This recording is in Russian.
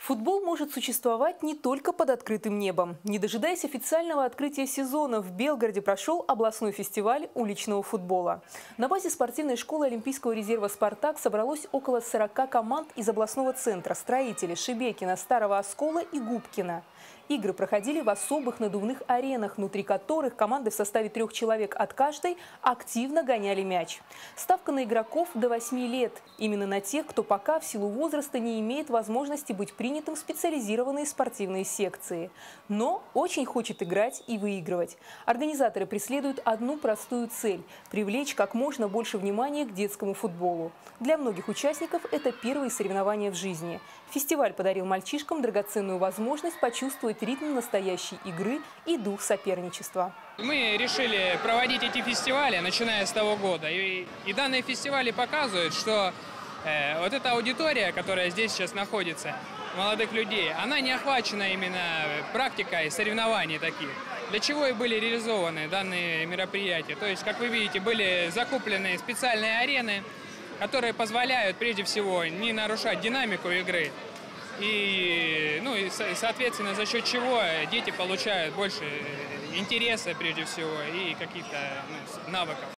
Футбол может существовать не только под открытым небом. Не дожидаясь официального открытия сезона, в Белгороде прошел областной фестиваль уличного футбола. На базе спортивной школы Олимпийского резерва «Спартак» собралось около 40 команд из областного центра: Строителей, Шебекина, Старого Оскола и Губкина. Игры проходили в особых надувных аренах, внутри которых команды в составе 3 человек от каждой активно гоняли мяч. Ставка на игроков до 8 лет. Именно на тех, кто пока в силу возраста не имеет возможности быть принятым в специализированные спортивные секции. Но очень хочет играть и выигрывать. Организаторы преследуют одну простую цель – привлечь как можно больше внимания к детскому футболу. Для многих участников это первые соревнования в жизни. Фестиваль подарил мальчишкам драгоценную возможность почувствовать ритм настоящей игры и дух соперничества. Мы решили проводить эти фестивали, начиная с того года. И данные фестивали показывают, что вот эта аудитория, которая здесь сейчас находится, молодых людей, она не охвачена именно практикой соревнований таких. Для чего и были реализованы данные мероприятия. То есть, как вы видите, были закуплены специальные арены, которые позволяют, прежде всего, не нарушать динамику игры. И соответственно, за счет чего дети получают больше интереса, прежде всего, и каких-то навыков.